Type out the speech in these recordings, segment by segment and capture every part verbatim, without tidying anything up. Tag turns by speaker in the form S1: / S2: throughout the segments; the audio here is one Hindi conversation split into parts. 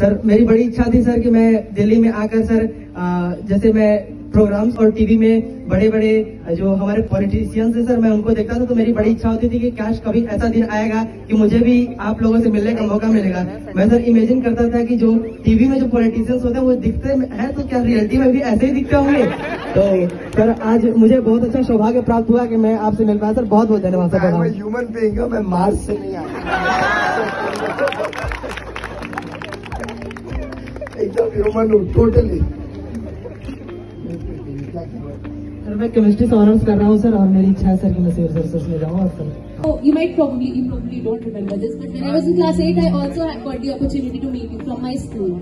S1: सर मेरी बड़ी इच्छा थी सर कि मैं दिल्ली में आकर सर आ, जैसे मैं प्रोग्राम्स और टीवी में बड़े बड़े जो हमारे पॉलिटिशियंस हैं सर, मैं उनको देखता था तो मेरी बड़ी इच्छा होती थी कि काश कभी ऐसा दिन आएगा कि मुझे भी आप लोगों से मिलने का मौका मिलेगा। मैं सर इमेजिन करता था कि जो टीवी में जो पॉलिटिशियंस होते हैं वो दिखते हैं तो क्या रियलिटी में भी ऐसे ही दिखते होंगे। तो सर आज मुझे बहुत अच्छा सौभाग्य प्राप्त हुआ कि मैं आपसे मिल पाया सर, बहुत बहुत धन्यवाद सर।
S2: मैं ह्यूमन बीइंग हूं, मैं मार्स से नहीं आया, एकदम ह्यूमन हूं टोटली।
S1: सर मैं केमिस्ट्री से ऑनर्स कर रहा हूँ सर, और मेरी इच्छा है सर कि मैं सिविल सर्विसेज में जाऊँ। और sir
S3: Oh, you might probably, you probably don't remember this, but when I was in class eight, I also had got the opportunity to meet you from my school.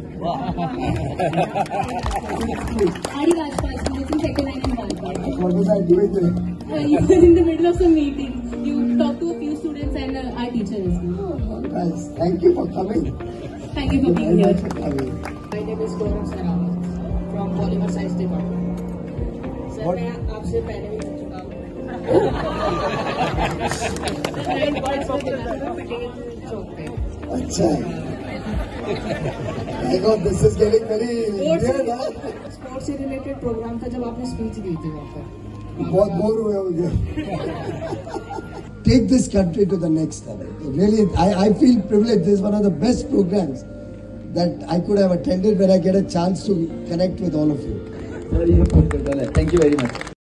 S3: Adi Rajpal School, it's in second line in Balpur.
S2: What was I doing there?
S3: Uh, you were in the middle of some meeting. You talked to a few students and uh, our teacher as well.
S2: Oh, nice. Thank you for coming.
S3: Thank you for being here.
S2: For coming.
S4: My name is Gaurav Sarawat from Polymer Science Department. Sir, मैं आपसे पहले भी मिल चुका हूँ।
S2: अच्छा, I got this is getting very weird.
S4: Sports से रिलेटेड प्रोग्राम था जब आपने स्पीच दी थी वहाँ पर।
S2: बहुत बोर हुए होंगे। Take this country to the next level. Really, I I feel privileged. This is one of the best programs that I could have attended, where I get a chance to connect with all of you.
S5: Thank you very much.